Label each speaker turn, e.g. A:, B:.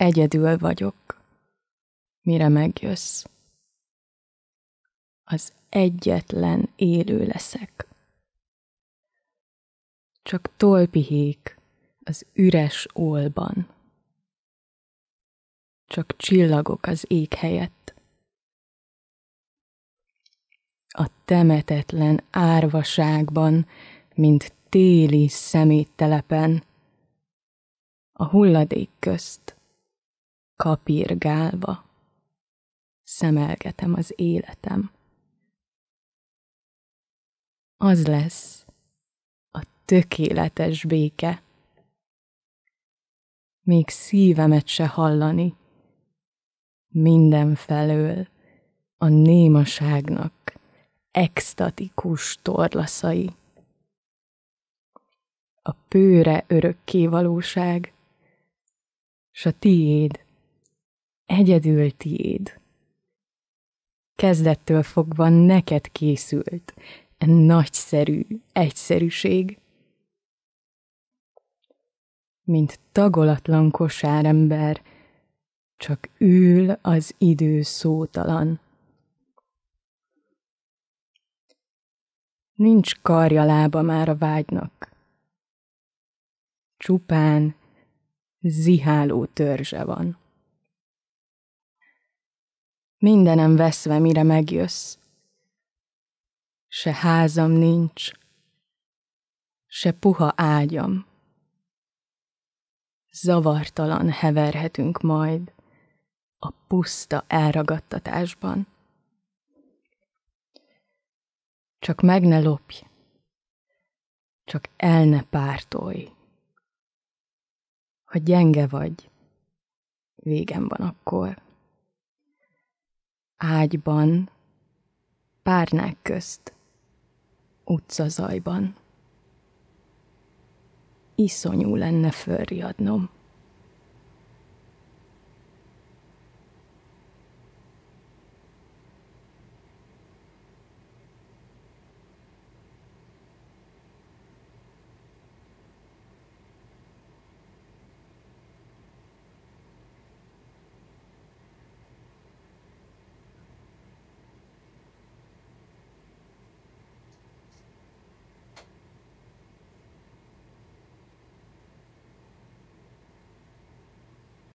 A: Egyedül vagyok, mire megjössz. Az egyetlen élő leszek. Csak tollpihék az üres ólban. Csak csillagok az ég helyett. A temetetlen árvaságban, mint téli szeméttelepen, a hulladék közt kapirgálva szemelgetem az életem. Az lesz a tökéletes béke, még szívemet se hallani, mindenfelől a némaságnak extatikus torlaszai. A pőre örökké valóság, s a tiéd, egyedül tiéd. Kezdettől fogva neked készült e nagyszerű egyszerűség. Mint tagolatlan kosárember, csak ül az idő szótalan. Nincs karja lába már a vágynak, csupán ziháló törzse van. Mindenem veszve, mire megjössz, se házam nincs, se puha ágyam. Zavartalan heverhetünk majd a puszta elragadtatásban. Csak meg ne lopj, csak el ne pártolj. Ha gyenge vagy, végem van akkor. Ágyban, párnák közt, utcazajban. Iszonyú lenne fölriadnom.